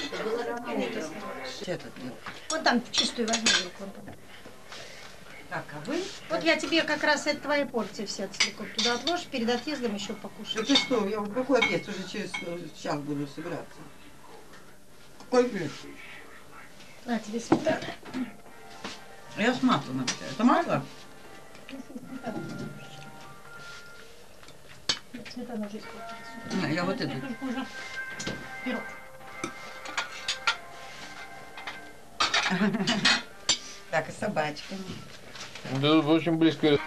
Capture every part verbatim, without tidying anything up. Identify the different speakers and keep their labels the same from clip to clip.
Speaker 1: Этот,
Speaker 2: Вот там чистую возьми. Вот там.
Speaker 1: так, а вы?
Speaker 2: Вот я тебе как раз это твои порции все целиком туда отложишь, перед отъездом еще покушаешь.
Speaker 1: Да ты что, я какой отъезд? Уже через час буду собираться. Какой плюс?
Speaker 2: На тебе сметана.
Speaker 1: Я с маслом. Это масло?
Speaker 2: Сметана уже испортилась.
Speaker 1: Не, я вот это.
Speaker 2: Это уже пирог.
Speaker 1: Так, и с собачками.
Speaker 3: Да, очень близко.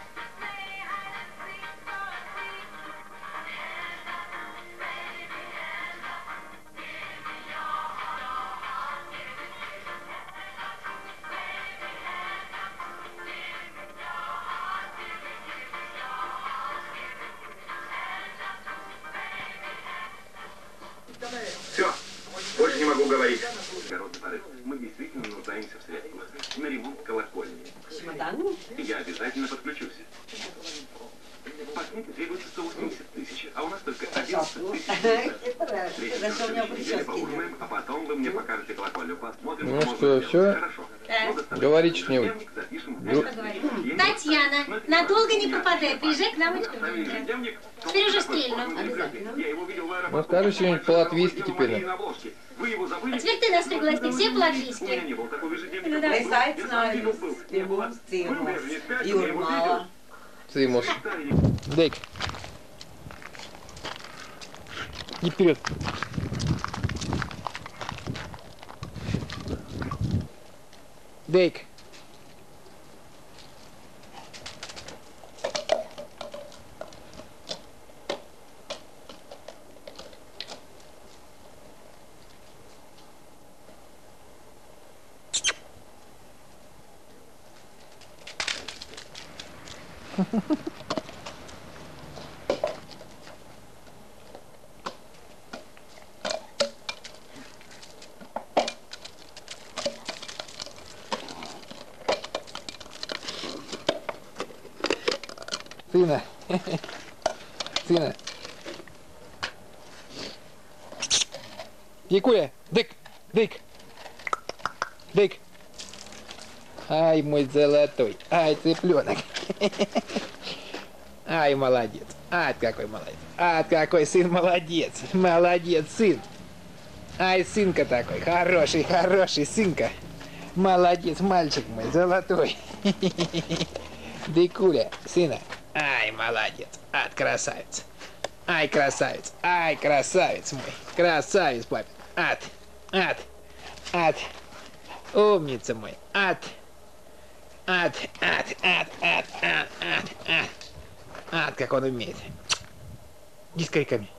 Speaker 4: Все, больше не могу говорить. Народный порыв. Мы действительно нуждаемся в средствах на ремонт колокольни.
Speaker 1: Чемодан?
Speaker 4: Я обязательно подключусь. По книге требуется сто восемьдесят тысяч, а у нас только одиннадцать тысяч.
Speaker 1: Зачем у меня прически
Speaker 4: Поужинаем, а потом вы мне покажете колокольню. Посмотрим,
Speaker 3: Ну
Speaker 4: что
Speaker 3: что,
Speaker 4: можно
Speaker 3: все?
Speaker 4: сделать. Хорошо.
Speaker 3: Говорите что-нибудь.
Speaker 5: Татьяна, надолго не пропадай, приезжай к нам и вспоминай. Теперь уже стрельну.
Speaker 3: Ну скажи что-нибудь по-латвийски теперь.
Speaker 5: А теперь ты нас пригласи, все по-латвийски.
Speaker 1: Присайтинājums pie mums ciemos Jūrmālā.
Speaker 3: Цимус. Дейк. И вперед. Дейк. Сына. Сына. Якуя. Дык. Дык. Дык. Ай, мой золотой. Ай, цыпленок. Ай, молодец. Ай, какой молодец. Ай, какой сын молодец. Молодец, сын. Ай, сынка такой. Хороший, хороший сынка. Молодец, мальчик мой, золотой. Дыкуля, сына. Ай, молодец. Ай, красавец. Ай, красавец. Ай, красавец мой. Красавец, папа. Ад. Ад. Ад. Умница мой. Ад. Ад. Ад. Ад. Ад. Ад. Ад. Ад. Ад, как он умеет. Иди с криками.